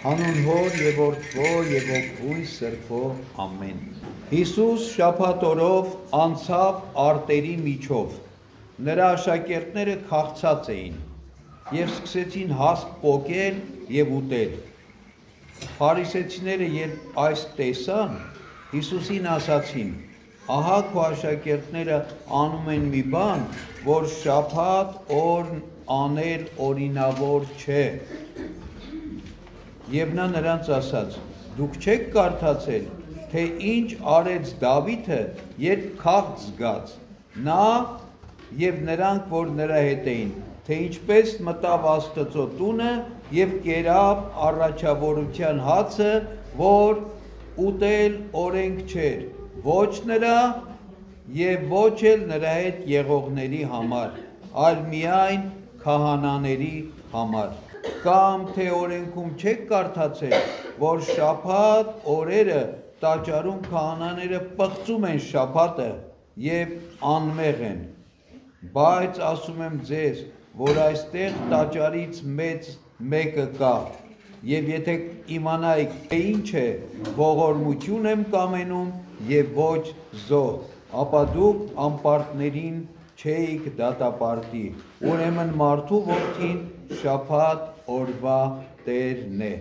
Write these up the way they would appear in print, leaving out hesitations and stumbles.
Հանուն Հոր եւ Որդվո եւ Ոգու Սրբո ամեն։ Հիսուս շաբաթ օրով անցավ արտերի միջով։ Նրա աշակերտները քաղցած էին եւ սկսեցին հասկ պոկել եւ ուտել։ Փարիսեցիները երբ այս տեսան, Հիսուսին ասացին. ահա քո աշակերտները անում են մի բան, որ շաբաթ օրն անել օրինավոր չէ։ Եվ նա նրանց ասաց. դուք չեք կարդացել, թե ինչ արեց Դավիթը, երբ քաղց զգաց, նա եւ նրանք, որ նրա հետ էին, թե ինչպես մտավ Աստծո տունը եւ կերավ առաջավորության հացը, որ ուտել օրենք չէր, ոչ նրա եւ ոչ էլ նրա հետ եղողների համար, այլ միայն քահանաների համար։ Կամ թե օրենքում չեք կարդացել, որ շաբաթ օրերը տաճարում քահանաները պղծում են շաբաթը եւ անմեղ են, բայց ասում եմ ձեզ, որ այստեղ տաճարից մեծ մեկը կա, եւ եթե իմանայիք, թե ինչ է, ողորմություն եմ կամենում եւ ոչ զոհ, ապա դուք անպարտներին չէիք դատապարտի, ուրեմն մարդու որդին շաբաթ օրվա Տերն է։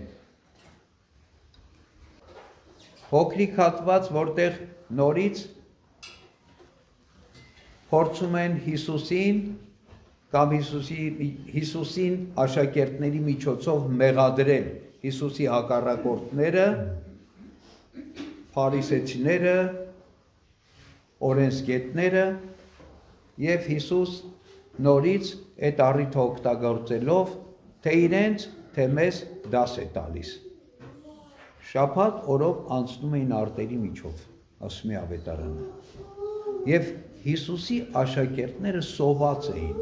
Փոքրիկ հատված, որտեղ նորից փորձում են Հիսուսին կամ Հիսուսին աշակերտների միջոցով մեղադրել Հիսուսի հակառակորդները, փարիսեցիները, օրենսգետները եւ Հիսուս նորից այդ առիթը օգտագործելով թե իրենց, թե մեզ դաս է տալիս։ Շաբաթ օրով անցնում էին արտերի միջով, ասում է ավետարանը։ Եվ Հիսուսի աշակերտները սոված էին։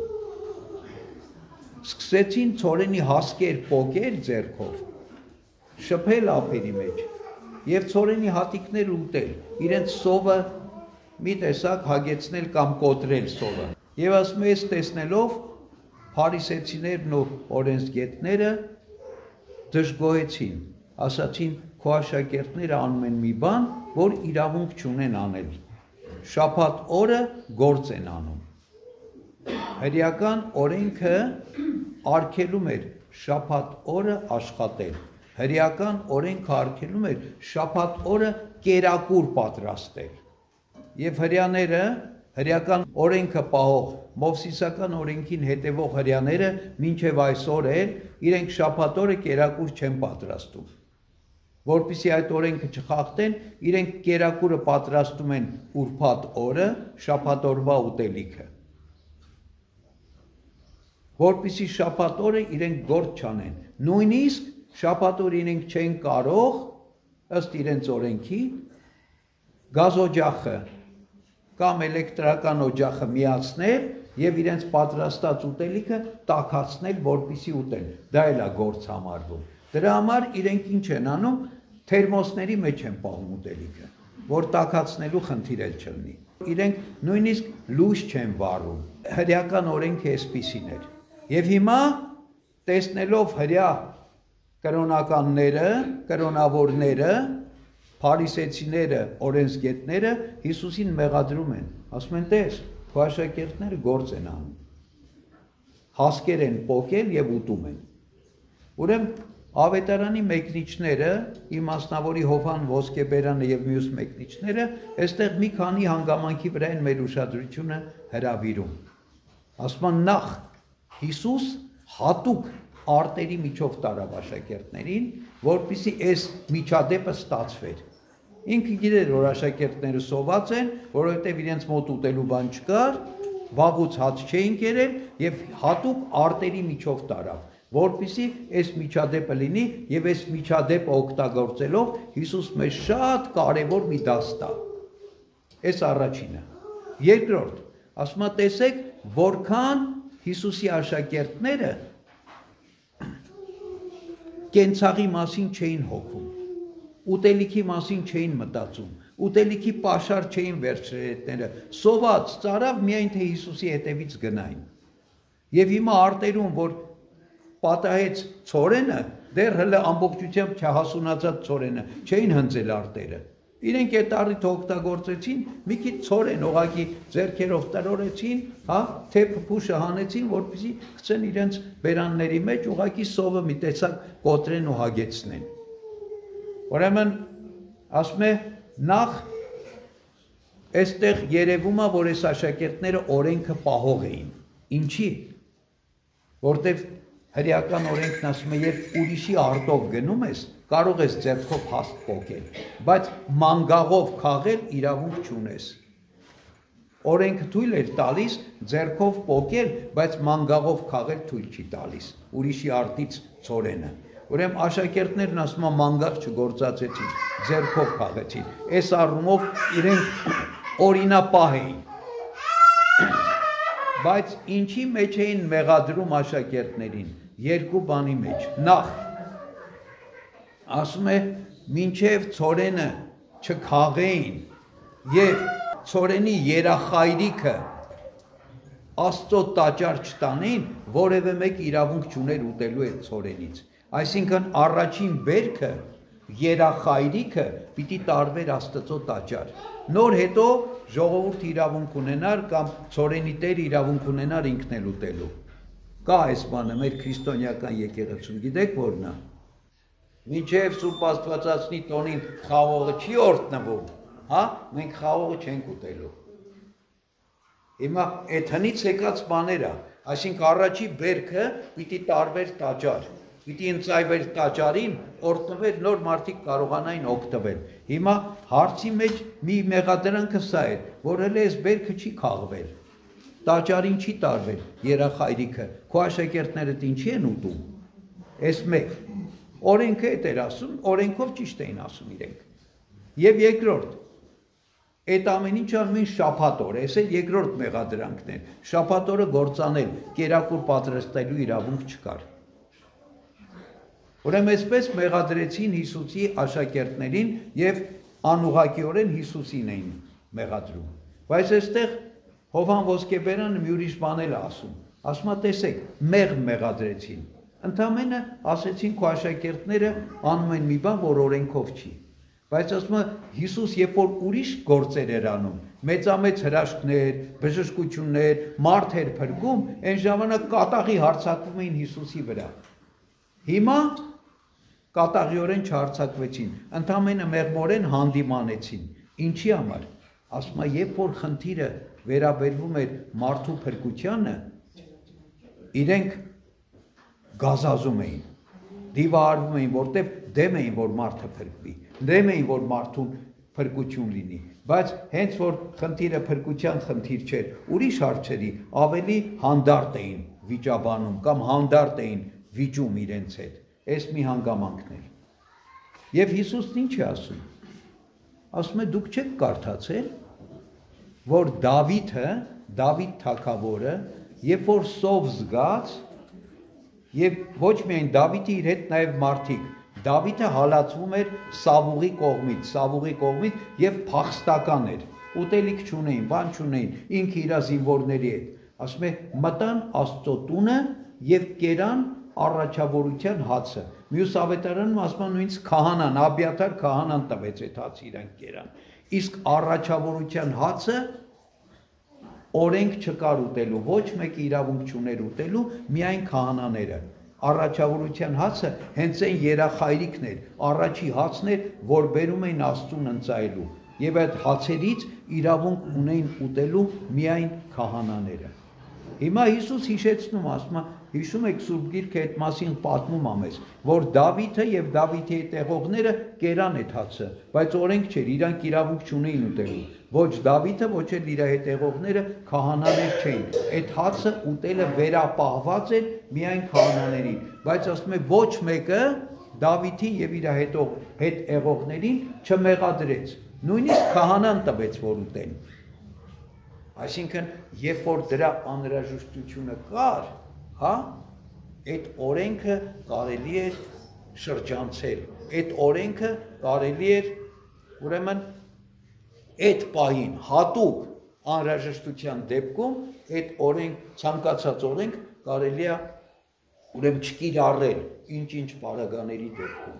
Սկսեցին ցորենի հասկեր պոկել ձեռքով, շփել ափերի մեջ եւ ցորենի հատիկներ ուտել, իրենց սովը մի տեսակ հագեցնել կամ կոտրել սովը։ Եվ ասում է, տեսնելով փարիսեցիներն ու օրենսգետները դժգոհեցին, ասացին, քո աշակերտները անում են մի բան, որ իրավունք չունեն անել։ Շաբաթ օրը գործ են անում։ Հրեական օրենքը արգելում էր շաբաթ օրը աշխատել։ Հրեական օրենքը արգելում էր շաբաթ օրը կերակուր պատրաստել։ Եվ հրեաները հրեական օրենքը պահող, Մովսիսական օրենքին հետևող հրեաները մինչև այսօր էլ իրենք շաբաթ օրը կերակուր չեն պատրաստում։ Որպեսզի այդ օրենքը չխախտեն, իրենք կերակուրը պատրաստում են ուրբաթ օրը, շաբաթ օրվա ուտելիքը։ Որպեսզի շաբաթ օրը իրենք գործ չանեն։ Նույնիսկ շաբաթ օրը իրենք չեն կարող, ըստ իրենց օրենքի, գազօջախը կամ էլեկտրական օջախը միացնել եւ իրենց պատրաստած ուտելիքը տաքացնել, որպեսզի ուտեն։ Դա էլ է գործ համարվում։ Դրա համար իրենք ինչ են անում, թերմոսների մեջ են պահում ուտելիքը, որ տաքացնելու խնդիր էլ չլինի։ Իրենք նույնիսկ լույս չեն վառում։ Հրեական օրենքը այսպիսին էր։ Եվ հիմա տեսնելով հրեա կրոնականները, կրոնավորները, փարիսեցիները, օրենսգետները Հիսուսին մեղադրում են, ասում են, տես, քո աշակերտները գործ են անում, հասկեր են պոկել եւ ուտում են։ Ուրեմն ավետարանի մեկնիչները, իմասնավորի Հովհան Ոսկեբերանը եւ մյուս մեկնիչները, այստեղ մի քանի հանգամանքի վրա են մեր ուշադրությունը հրավիրում։ Ասում են նախ Հիսուս հատուկ արտերի միջով տարավ աշակերտներին, որպեսզի այս միջադեպը ստացվեր։ Ինքը գիտեր, որ աշակերտները սոված են, որովհետև իրենց մոտ ուտելու բան չկար, վաղուց հաց չէին կերել եւ հատուկ արտերի միջով տարավ, որպեսզի այս միջադեպը լինի եւ այս միջադեպը օգտագործելով Հիսուս մեզ շատ կարեւոր մի դաս տա։ Այս առաջինը։ Երկրորդ, ասում է, տեսեք, որքան Հիսուսի աշակերտները կենցաղի մասին չէին հոգում, ուտելիքի մասին չէին մտածում, ուտելիքի պաշար չէին վերցրել հետները, սոված ծարավ միայն թե Հիսուսի հետևից գնային։ Եվ հիմա արտերում, որ պատահեց ցորենը, դեռ հələ ամբողջությամբ չհասունացած ցորենը չէին հնձել արտերը։ Իրենք այդ առիթը օգտագործեցին, մի քիչ ցորեն ուղղակի ձեռքերով տրորեցին, հա, թեփ փուշը հանեցին, որպեսզի գցեն իրենց բերանների մեջ, ուղղակի սովը մի տեսակ կոտրեն ու հագեցնեն։ Ուրեմն ասում է նախ այստեղ երևում է, որ այս աշակերտները օրենքը պահող էին։ Ինչի՞։ Որտեվ հրեական օրենքն ասում է, երբ ուրիշի արտով գնում ես, կարող ես ձեռքով հաստ պոկել, բայց մանգաղով քաղել իրավունք չունես։ Օրենքը թույլ էր տալիս ձեռքով պոկել, բայց մանգաղով քաղել թույլ չի տալիս, ուրիշի արտից ցորենը։ Ուրեմն աշակերտներն ասում են մանգաղ չգործածեցին, ձեռքով քաղեցին։ Այս առումով իրենք օրինապահ էին։ Բայց ինչի մեջ էին մեղադրում աշակերտներին, երկու բանի մեջ։ Նախ ասում է մինչև ցորենը չքաղեին եւ ցորենի երախայրիկը Աստծո տաճար չտանեին, որևէ մեկ իրավունք չուներ ուտելու այդ ցորենից։ Այսինքն առաջին բերքը երախայրիկը պիտի տարվեր Աստծո տաճար։ Նոր հետո ժողովուրդ իրավունք ունենար կամ ցորենի տեր իրավունք ունենար ինքն էլ ուտելու։ Կա այս բանը մեր քրիստոնեական եկեղեցում, գիտեք որն է։ Մինչև Սուրբ Աստվածածնի տոնին խաղողը չի օրհնվում, հա, մենք խաղողը չենք ուտելու։ Հիմա այդ հնից եկած բաներ է, այսինքն առաջի բերքը պիտի տարվեր տաճար, պիտի ընծայվեր տաճարին, օրհնվեր նոր մարդիկ կարողանային օգտվել։ Հիմա հարցի մեջ մի մեղադրանքը սա է, որ հələ այս բերքը չի քաղվել, տաճարին չի տարվել երախայրիկը, քո աշակերտներդ ինչի են ուտում։ Այս մեկ օրենքը էդ էր ասում, օրենքով ճիշտ էին ասում իրենք։ Եվ երկրորդ, այդ ամեն ինչ անում են շաբաթ օր, այս էլ երկրորդ մեղադրանքն էր, շաբաթ օրը գործանել, կերակուր պատրաստելու իրավունք չկար։ Ուրեմն այսպես մեղադրեցին Հիսուսի աշակերտներին եւ անուղղակիորեն Հիսուսին էին մեղադրում։ Բայց այստեղ Հովհան Ոսկեբերանը մի ուրիշ բան էլ ասում։ Ասում է, տեսեք, մեղադրեցին։ Ընդամենը ասեցին քո աշակերտները անում են մի բան, որ օրենքով չի։ Բայց ասում է Հիսուս երբ որ ուրիշ գործեր էր անում, մեծամեծ հրաշքներ, բժշկություններ, մարդ էր փրկում, այն ժամանակ կատաղի հարձակվում էին Հիսուսի վրա։ Հիմա կատաղիորեն չհարձակվեցին, ընդամենը մեղմորեն հանդիմանեցին։ Ինչի համար։ Ասում է, երբ որ խնդիրը վերաբերվում էր մարդու փրկությանը, իրենք գազազում էին, դիվարվում էին, որտեղ դեմ էին, որ մարդը փրկվի, դեմ էին, որ մարդուն փրկություն լինի, բայց հենց որ խնդիրը փրկության խնդիր չէր, ուրիշ հարցերի ավելի հանդարտ էին վիճաբանում կամ հանդարտ էին վիճում իրենց հետ, այս մի հանգամանքն էր։ Եվ Հիսուսն ինչ է ասում։ Ասում է դուք չեք կարդացել, որ Դավիթ թագավորը, երբ որ սով զգաց, եւ ոչ միայն Դավիթի իր հետ նաեւ մարդիկ, Դավիթը հալածվում էր Սավուղի կողմից եւ փախստական էր, ուտելիք չունեին, բան չունեին, ինքը իր զինվորների հետ, ասում է մտան Աստծո տունը եւ կերան առաջավորության հացը։ Մյուս ավետարանում ասում են նույնիսկ քահանան, Աբիաթար քահանան տվեց այդ հացը իրանք կերան։ Իսկ առաջավորության հացը օրենք չկար ուտելու, ոչ մեկի իրավունք չուներ ուտելու, միայն քահանաները։ Առաջավորության հացը հենց այն երախայրիկն էր, առաջի հացն էր, որ բերում էին Աստծուն ընծայելու, եւ այդ հացերից իրավունք ունեին ուտելու միայն քահանաները։ Հիմա Հիսուս հիշեցնում, ասում է, հիշում եք Սուրբ Գիրքը այդ մասին պատմում է մեզ, որ Դավիթը եւ Դավիթի հետևողները կերան այդ հացը, բայց օրենք չէր, իրանք իրավունք չունեին ուտելու։ Ոչ Դավիթը, ոչ էլ իր հետևողները քահանաներ չէին։ Այդ հացը ուտելը վերապահված էր միայն քահանաներին, բայց ասում է ոչ մեկը Դավիթին եւ իր հետևողներին չմեղադրեց։ Նույնիսկ քահանան տվեց, որ ուտեն։ Այսինքն, երբ որ դրա անհրաժեշտությունը կար, հա, այդ օրենքը կարելի էր շրջանցել, այդ օրենքը կարելի էր, ուրեմն, այդ պահին հատուկ անհրաժեշտության դեպքում այդ օրենք, ցանկացած օրենք կարելի է ուրեմն չկիրառել ինչ բարագաների դեպքում։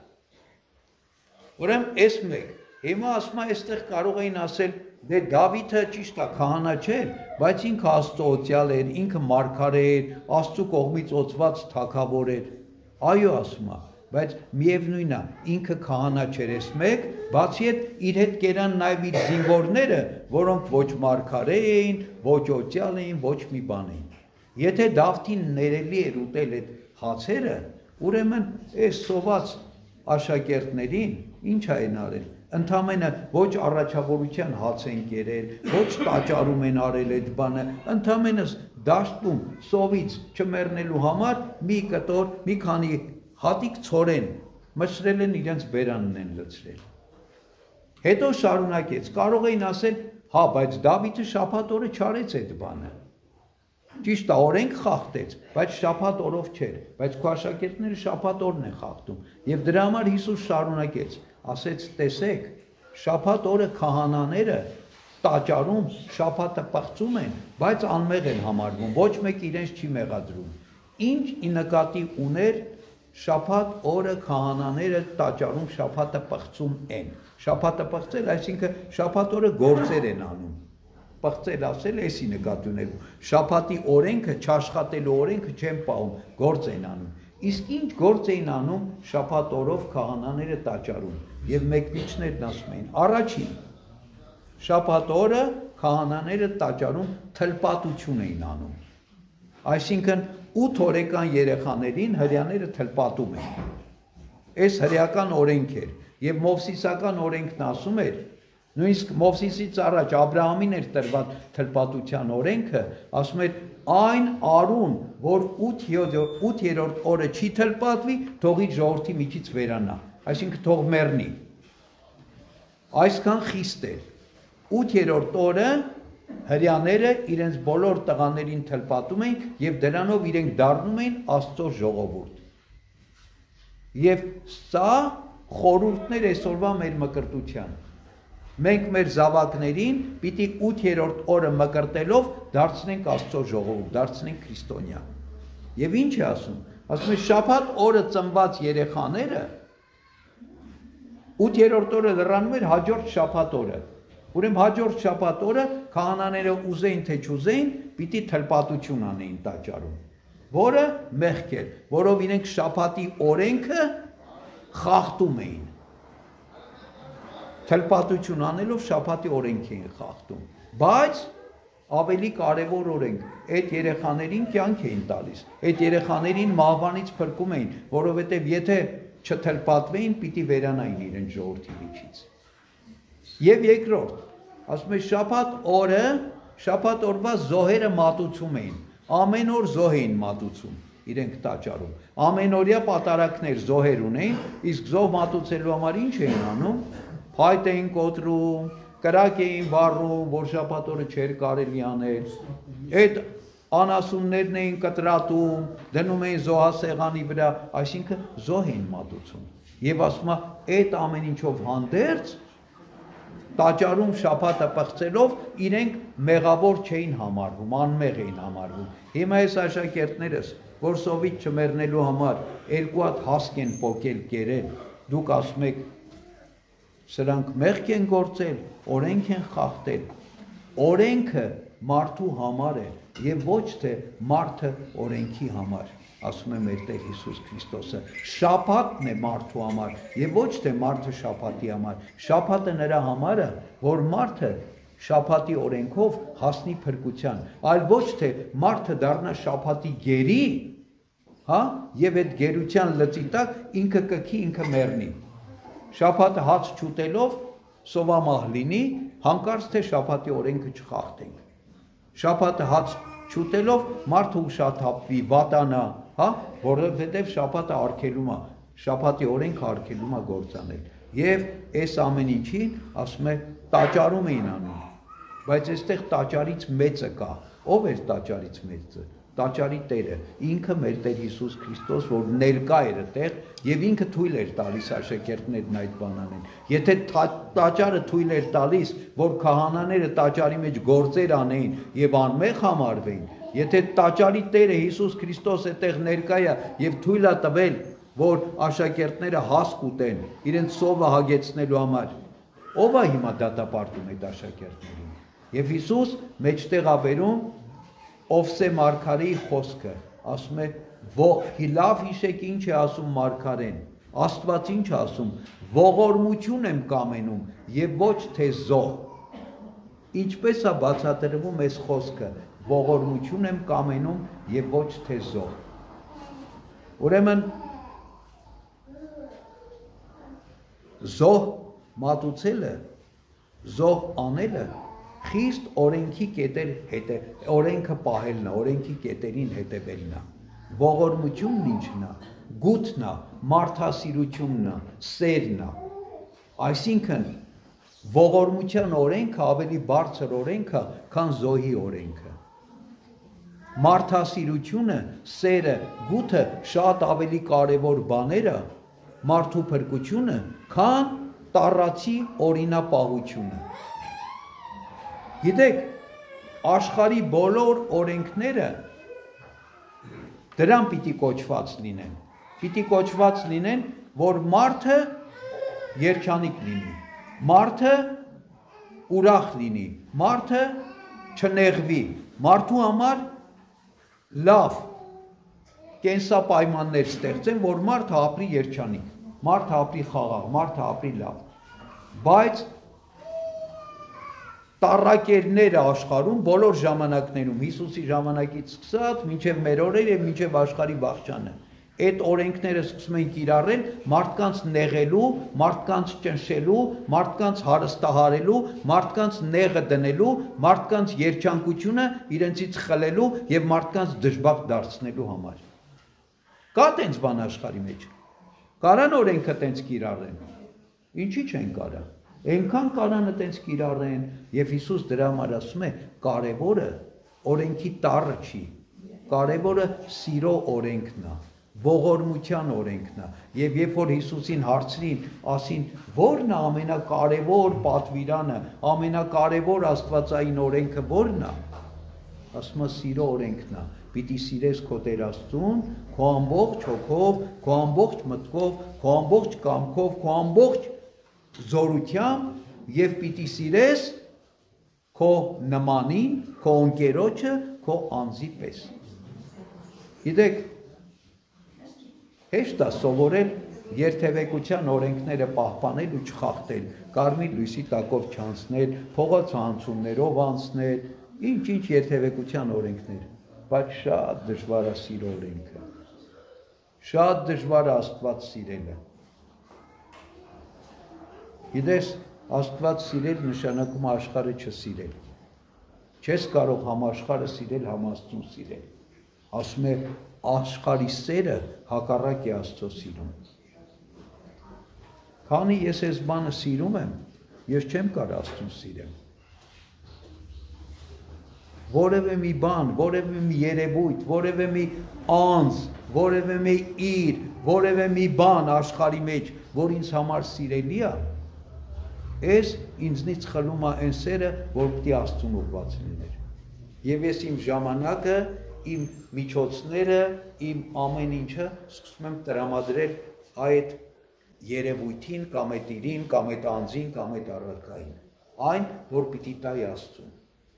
Ուրեմն այս մեկ, հիմա ասում է, այստեղ կարող էին ասել, դե Դավիթը ճիշտ է, քահանա չէր, բայց ինքը Աստծոյցյալ էր, ինքը մարգարե էր, Աստծու կողմից օծված թագավոր էր։ Այո, ասում է, բայց միևնույնն է, ինքը քահանա չէր այս մեկ, բացի այդ իր հետ կերան նաև իր զինվորները, որոնք ոչ մարգարե էին, ոչ օծյալ էին, ոչ մի բան էին։ Եթե Դավթին ներելի էր ուտել այդ հացերը, ուրեմն այս սոված աշակերտներին ինչ են արել։ Ընդամենը ոչ առաջավորության հաց են կերել, ոչ տաճարում են արել այդ բանը, ընդամենը դաշտում սովից չմեռնելու համար մի կտոր, մի քանի հատիկ ցորեն մշրել են իրենց բերանն են լցրել։ Հետո շարունակեց, կարող էին ասել, հա, բայց Դավիթը շաբաթ օրը չարեց այդ բանը։ Ճիշտ է, օրենք խախտեց, բայց շաբաթ օրով չէր, բայց քո աշակերտները շաբաթ օրն են խախտում։ Եվ դրա համար Հիսուս շարունակեց, ասեց, տեսեք, շաբաթ օրը քահանաները տաճարում շաբաթը պղծում են, բայց անմեղ են համարվում, ոչ մեկ իրենց չի մեղադրում։ Ինչ նկատի ուներ շաբաթ օրը քահանաները տաճարում շաբաթը պղծում են։ Շաբաթը պղծել, այսինքն շաբաթ օրը գործեր են անում։ Պղծել ասել էսի նկատի ունելու։ Շաբաթի օրենքը, չաշխատելու օրենքը չեն պահում, գործ են անում։ Իսկ ինչ գործ էին անում շաբաթ օրով քահանաները տաճարում եւ մեկնիչներն ասում էին առաջին շաբաթ օրը քահանաները տաճարում թլպատություն էին անում այսինքն 8 օրեկան երեխաներին հրյաները թլպատում էին այս հրեական օրենք էր եւ Մովսիսական օրենքն ասում էր նույնիսկ Մովսիսից առաջ Աբրահամին էր տրված թլպատության օրենքը ասում էր այն արուն, որ 8-րդ օրը չի թլպատվի, թող իր ժողովրդի միջից վերանա, այսինքն թող մեռնի։ Այսքան խիստ էր։ 8-րդ օրը հրյաները իրենց բոլոր տղաներին թլպատում էին եւ դրանով իրենք դառնում էին Աստծո ժողովուրդ։ Եվ սա խորհուրդներ այսօրվա մեր մկրտության։ Մենք մեր զավակներին պիտի 8-րդ օրը մկրտելով դարձնենք Աստծո ժողովուրդ, դարձնենք քրիստոնյա։ Եվ ինչ է ասում։ Ասում է շաբաթ օրը ծնված երեխաները 8-րդ օրը լրանում էր հաջորդ շաբաթ օրը։ Ուրեմն հաջորդ շաբաթ օրը քահանաները ուզեին թե չուզեին, պիտի թլպատություն անեին տաճարում, որը մեղք էր, որով իրենք շաբաթի օրենքը խախտում էին։ Թլպատություն անելով շաբաթի օրենք էին խախտում, բայց ավելի կարևոր օրենք, այդ երեխաներին կյանք էին տալիս, այդ երեխաներին մահվանից փրկում էին, որովհետև եթե չթլպատվեին, պիտի վերանային իրենց ժողովրդի միջից։ Եվ երկրորդ, ասում է շաբաթ օրվա զոհերը մատուցում էին, ամեն օր զոհ էին մատուցում իրենք տաճարում, ամենօրյա պատարակներ զոհեր ունեին, իսկ զոհ մատուցելու համար ինչ էին անում, փայտ էին կոտրում, կրակ էին վառում, որ շաբաթ օրը չէր կարելի անել, այդ անասուններն էին կտրատում, դնում էին զոհասեղանի վրա, այսինքն զոհ էին մատուցում։ Եվ ասում է, այդ ամեն ինչով հանդերձ տաճարում շաբաթը պղծելով իրենք մեղավոր չէին համարվում, անմեղ էին համարվում։ Հիմա այս աշակերտներս, որ սովից չմեռնելու համար 2 հատ հասկ են պոկել կերել, դուք ասում եք սրանք մեղք են գործել, օրենք են խախտել։ Օրենքը մարդու համար է եւ ոչ թե մարդը օրենքի համար, ասում է մեր Տեր Հիսուս Քրիստոսը։ Շաբաթն է մարդու համար եւ ոչ թե մարդը շաբաթի համար։ Շաբաթը նրա համար է, որ մարդը շաբաթի օրենքով հասնի փրկության, այլ ոչ թե մարդը դառնա շաբաթի գերի, հա, եւ այդ գերության լծի տակ ինքը կքի, ինքը մեռնի։ Շաբաթը հաց չուտելով սովամահ լինի, հանկարծ թե շաբաթի օրենքը չխախտենք։ Շաբաթը հաց չուտելով մարդը ուշաթափվի, վատանա, հա, որովհետև շաբաթը արգելում է, շաբաթի օրենքը արգելում է գործանել։ Եվ այս ամեն ինչին ասում է տաճարում էին անում, բայց այստեղ տաճարից մեծը կա։ Ով էր տաճարից մեծը։ Տաճարի Տերը, ինքը մեր Տեր Հիսուս Քրիստոս, որ ներկա էր այդտեղ եւ ինքը թույլ էր տալիս աշակերտներն այդ բան անեն։ Եթե տաճարը թույլ էր տալիս, որ քահանաները տաճարի մեջ գործեր անեին եւ անմեղ համարվեին, Եթե տաճարի Տերը Հիսուս Քրիստոս այդտեղ ներկա է եւ թույլ է տվել, որ աշակերտները հասկ ուտեն, իրենց սովը հագեցնելու համար, ով է հիմա դատապարտում այդ աշակերտներին։ Եվ Հիսուս մեջտեղ է բերում Ովսե մարգարեի խոսքը, ասում է, լավ հիշեք ինչ է ասում մարգարեն, Աստված ինչ է ասում, ողորմություն եմ կամենում եւ ոչ թե զոհ։ Ինչպես է բացատրվում այս խոսքը, ողորմություն եմ կամենում եւ ոչ թե զոհ։ Ուրեմն զոհ մատուցելը, զոհ անելը խիստ օրենքի կետեր օրենքը պահելն է, օրենքի կետերին հետևելն է։ Ողորմությունն ինչն է, գութն է, մարդասիրությունն է, սերն է։ Այսինքն ողորմության օրենքը ավելի բարձր օրենք է, քան զոհի օրենքը։ Մարդասիրությունը, սերը, գութը շատ ավելի կարևոր բաներ է, մարդու փրկությունը, քան տառացի օրինապահությունը։ Գիտեք, աշխարհի բոլոր օրենքները դրան պիտի կոչված լինեն։ Պիտի կոչված լինեն, որ մարդը երջանիկ լինի, մարդը ուրախ լինի, մարդը չնեղվի, մարդու համար լավ կենսապայմաններ ստեղծեն, որ մարդը ապրի երջանիկ, մարդը ապրի խաղաղ, մարդը ապրի լավ։ Բայց տառակերները աշխարհում բոլոր ժամանակներում, Հիսուսի ժամանակից սկսած, մինչև մեր օրերը եւ մինչև աշխարհի վաղճանը, այդ օրենքները սկսում են կիրառել մարդկանց նեղելու, մարդկանց ճնշելու, մարդկանց հարստահարելու, մարդկանց նեղը դնելու, մարդկանց երջանկությունը իրենցից խլելու եւ մարդկանց դժբախտ դարձնելու համար։ Կա տենց բան աշխարհի մեջ։ Կարան օրենքը տենց կիրառեն։ Ինչի՞ չեն կարա։ Այնքան կարան տենց կիրառեն եւ Հիսուս դրա համար ասում է կարևորը օրենքի տառը չի, կարևորը սիրո օրենքն է, ողորմության օրենքն է։ Եվ երբ որ Հիսուսին հարցրին, ասին, ո՞րն է ամենակարևոր պատվիրանը, ամենակարևոր աստվածային օրենքը ո՞րն է։ Ասում է սիրո օրենքն է։ Պիտի սիրես քո Տեր Աստծուն, քո ամբողջ հոգով, քո ամբողջ մտքով, քո ամբողջ կամքով, քո ամբողջ զորությամբ եւ պիտի սիրես քո նմանին, քո ընկերոջը, քո անձի պես։ Գիտեք, հեշտ է սովորել երթևեկության օրենքները պահպանել ու չխախտել, կարմիր լույսի տակով չանցնել, փողոցանցումներով անցնել, ինչ երթևեկության օրենքներ, բայց շատ դժվար է սիրո օրենքը։ Շատ դժվար է Աստված սիրելը։ Գիտես, Աստված սիրել նշանակում է աշխարհը չսիրել։ Չես կարող համաշխարհը սիրել, համաստուն սիրել։ Ասում է աշխարհի սերը հակառակ է Աստծո սիրուն։ Քանի ես այս բանը սիրում եմ, ես չեմ կարող Աստծուն սիրել։ Որևէ մի բան, որևէ մի երևույթ, որևէ մի անձ, որևէ մի իր, որևէ մի բան աշխարհի մեջ, որ ինձ համար սիրելի է, ես ինձնից խլում է այն սերը, որ պիտի Աստծուն ուղղված լիներ։ Եվ ես իմ ժամանակը, իմ միջոցները, իմ ամեն ինչը սկսում եմ տրամադրել այդ երևույթին, կամ այդ իրին, կամ այդ անձին, կամ այդ առարկային, այն, որ պիտի տայի Աստծուն։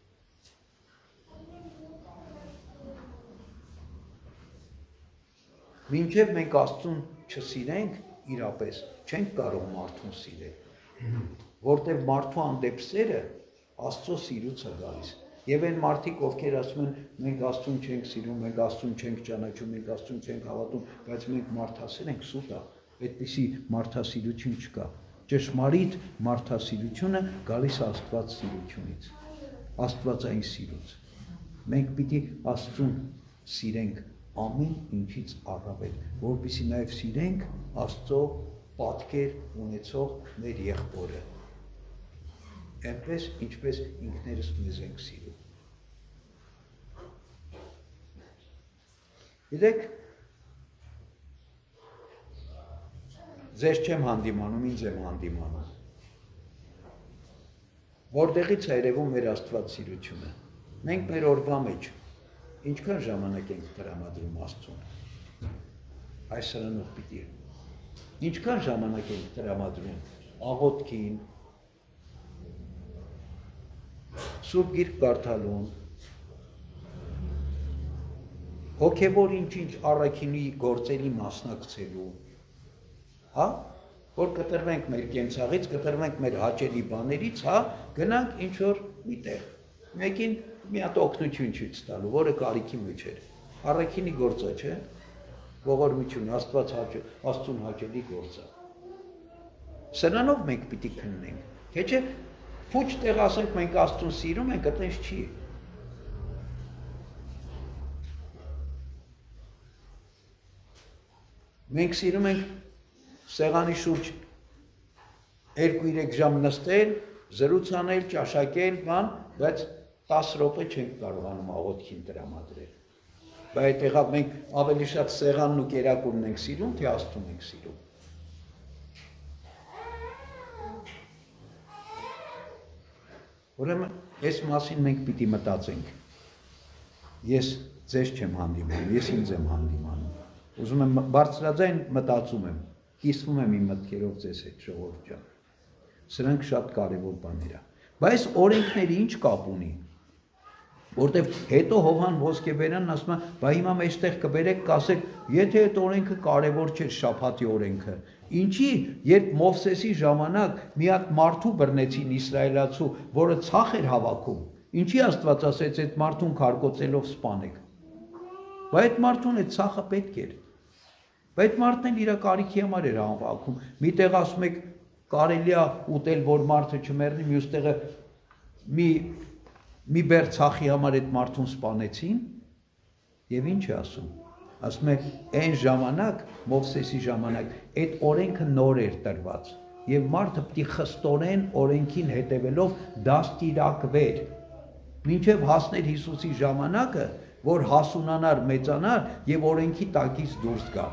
Մինչև մենք Աստծուն չսիրենք, իրապես չենք կարող մարդուն սիրել, որտեղ մարդու հանդեպ սերը Աստծո սիրուց է գալիս։ Եվ այն մարդիկ, ովքեր ասում են, մենք Աստծուն չենք սիրում, մենք Աստծուն չենք ճանաչում, մենք Աստծուն չենք հավատում, բայց մենք մարդասեր ենք, սուտ է, այդպիսի մարդասիրություն չկա։ Ճշմարիտ մարդասիրությունը գալիս է Աստված սիրությունից, Աստվածային սիրուց։ Մենք պիտի Աստծուն սիրենք ամեն ինչից առավել, որպեսզի նաև սիրենք Աստծո պատկեր ունեցող մեր եղբորը, այնպես ինչպես ինքներս մեզ ենք սիրում։ Գիտեք, ձեզ չեմ հանդիմանում, ինձ եմ հանդիմանում։ Որտեղից է երևում մեր Աստված սիրությունը։ Մենք մեր օրվա մեջ Ինչքան ժամանակ ենք տրամադրում Աստծուն։ Այս սրանով պիտի։ Ինչքան ժամանակ ենք տրամադրում աղոթքին, Սուրբ Գիրք կարդալուն, հոգևոր ինչ-ինչ առաքինի գործերի մասնակցելու, հա, որ կտրվենք մեր կենցաղից, կտրվենք մեր հաճելի բաներից, հա, գնանք ինչ-որ մի տեղ, մեկին մի հատ օգնություն ցույց տալու, որը կարիքի մեջ էր, առաքինի գործը չէ, ողորմություն, Աստծուն հաճելի գործը։ Սրանով մենք պիտի քննենք, թե չէ, փուչ տեղ ասենք մենք Աստծուն սիրում ենք, այդպես չի։ Մենք սիրում ենք սեղանի շուրջ 2-3 ժամ նստել, զրույց անել, ճաշակել, բան, բայց 10 րոպե չենք կարողանում աղոթքին տրամադրել։ Բայց այդտեղա մենք ավելի շատ սեղանն ու կերակուրն ենք սիրում, թե Աստծուն ենք սիրում։ Ուրեմն, այս մասին մենք պիտի մտածենք։ Ես ձեզ չեմ հանդիմանում, ես ինձ եմ հանդիմանում։ Ուզում եմ բարձրաձայն մտածում եմ, կիսվում եմ իմ մտքերով ձեզ հետ, ժողովուրդ ջան։ Սրանք շատ կարևոր բաներ են։ Բայց օրենքները ինչ կապ ունի։ Որտեվ հետո Հովհան Ոսկեբերանն ասում է, բա հիմա մեջտեղ կբերեք, կասեք, եթե այդ օրենքը կարևոր չէր շաբաթի օրենքը, ինչի, երբ Մովսեսի ժամանակ մի հատ մարդու բռնեցին իսրայելացու, որը ցախ էր հավաքում, ինչի Աստված ասեց այդ մարդուն քարկոծելով սպանեք։ Բայց այդ մարդուն այդ ցախը պետք էր։ Բայց այդ մարդն էլ իր կարիքի համար էր հավաքում։ Միտեղ ասում եք կարելի է ուտել, որ մարդը չմեռնի, մյուս տեղը մի բեր ցախի համար այդ մարդուն սպանեցին, եւ ինչ է ասում։ Ասում է այն ժամանակ, Մովսեսի ժամանակ, այդ օրենքը նոր էր տրված, եւ մարդը պիտի խստորեն օրենքին հետևելով դաստիարակվեր, մինչեւ հասներ Հիսուսի ժամանակը, որ հասունանար, մեծանար եւ օրենքի տակից դուրս գա։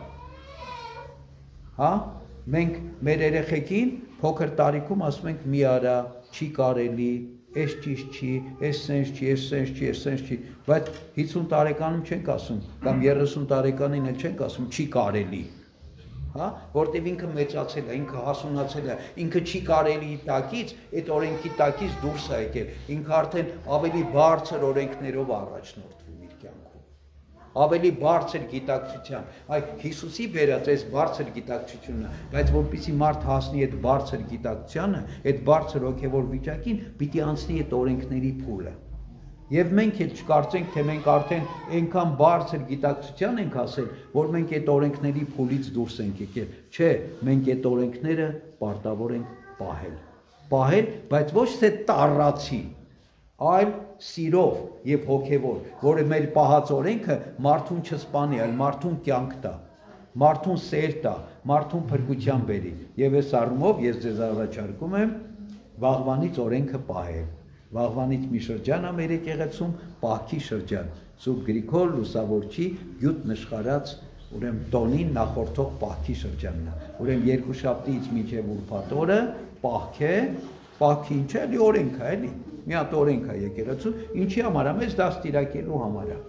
Հա, մենք մեր երեխեքին փոքր տարիքում ասում ենք մի արա, չի կարելի, այս ճիշտ չի, այս սենց չի, այս սենց չի, այս սենց չի, բայց 50 տարեկանում չենք ասում, կամ 30 տարեկանին էլ չենք ասում, չի կարելի, հա, որտեվ ինքը մեծացել է, ինքը հասունացել է, ինքը չի կարելի տակից, այդ օրենքի տակից դուրս է եկել, ինքը արդեն ավելի բարձր օրենքներով առաջնորդվում իր կյանքում, ավելի բարձր գիտակցության, այ Հիսուսի բերած այս բարձր գիտակցությունը, բայց որպեսզի մարդ հասնի այդ բարձր գիտակցությանը, այդ բարձր հոգևոր վիճակին, պիտի անցնի այդ օրենքների փուլը։ Եվ մենք էլ չկարծենք, թե մենք արդեն այնքան բարձր գիտակցության ենք հասել, որ մենք այդ օրենքների փուլից դուրս ենք եկել։ Չէ, մենք այդ օրենքները պարտավոր ենք պահել։ Պահել, բայց ոչ թե տառացի, այլ սիրով եւ հոգեվոր, որը մեր պահած օրենքը մարդուն չսպանի, այլ մարդուն կյանք տա, մարդուն սեր տա, մարդուն փրկության բերի։ Եվ այս առումով ես ձեզ առաջարկում եմ վաղվանից օրենքը պահել։ Վաղվանից մի շրջան է մեր եկեղեցում, պահքի շրջան, Սուրբ Գրիգոր Լուսավորչի գյուտ նշխարած, ուրեմն տոնին նախորդող պահքի շրջանն է։ Ուրեմն երկուշաբթիից մինչև ուրբաթ օրը պահք է, պահքի ինչ է, էլի օրենք է, էլի։ Մի հատ օրենք է եկեղեցու, ինչի համար է, մեզ դաստիարակելու համար է։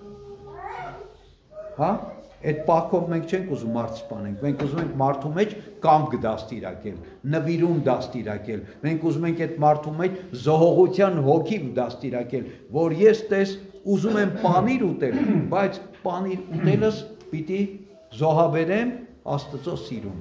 Հա, այդ պահքով մենք չենք ուզում մարդ սպանենք, մենք ուզում ենք մարդու մեջ կամք դաստիարակել, նվիրում դաստիարակել, մենք ուզում ենք այդ մարդու մեջ զոհողության հոգի դաստիարակել, որ ես տես ուզում եմ պանիր ուտել, բայց պանիր ուտելս պիտի զոհաբերեմ Աստծո սիրուն։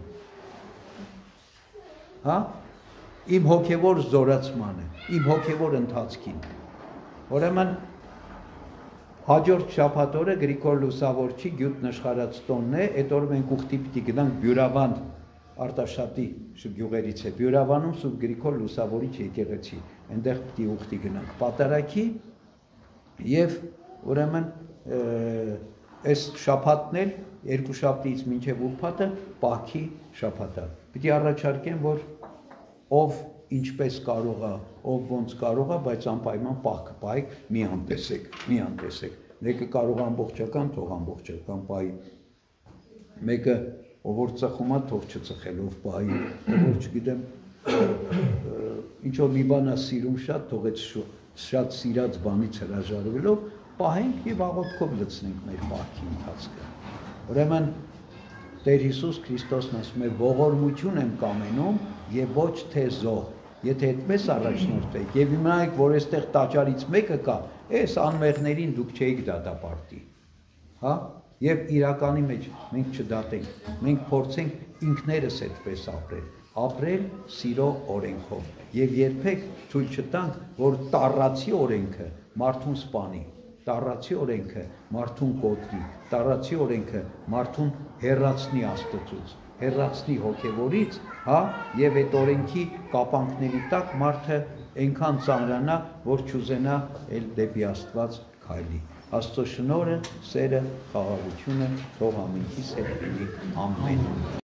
Հա, իմ հոգևոր զորացմանը, իմ հոգևոր ընթացքին։ Ուրեմն հաջորդ շաբաթ օրը Գրիգոր Լուսավորչի գյուտ նշխարած տոնն է, այդ օրը մենք ուխտի պիտի գնանք Բյուրավան Արտաշատի գյուղերից է, Բյուրավանում Սուրբ Գրիգոր Լուսավորիչ եկեղեցի, այնտեղ պիտի ուխտի գնանք պատարագի եւ ուրեմն այս շաբաթն էլ երկու շաբթից մինչև ուրբաթը պահքի շաբաթ է։ Պիտի առաջարկեմ, որ ով ինչպես կարող է, ով ոնց կարող է, բայց անպայման պահքը պահեք, մի անտեսեք։ Մեկը կարող է ամբողջական, թող ամբողջական պահի։ Մեկը ով որ ծխում է, թող չծխելով պահի, ով որ չգիտեմ, ինչ որ մի բան է սիրում շատ, թող այդ շատ սիրած բանից հրաժարվելով պահենք եւ աղոթքով լցնենք մեր պահքի ընթացքը։ Ուրեմն Տեր Հիսուս Քրիստոսն ասում է ողորմություն եմ կամենում եւ ոչ թե զոհ։ Եթե այդպես առաջնորդվեք եւ իմանաք, որ այստեղ տաճարից մեկը կա, այս անմեղներին դուք չէիք դատապարտի։ Հա? Եվ իրականի մեջ մենք չդատենք, մենք փորձենք ինքներս այդպես ապրել սիրո օրենքով եւ երբեք թույլ չտանք, որ տառացի օրենքը մարդուն սպանի, տառացի օրենքը մարդուն կոտրի, տառացի օրենքը մարդուն հեռացնի Աստծուց, հեռացնի հոգևորից, հա, եւ այդ օրենքի կապանքների տակ մարդը այնքան ծանրանա, որ չուզենա էլ դեպի Աստված քայլի։ Աստծո շնորհը, սերը, խաղաղությունը թող ամենքիս հետ լինի, ամեն։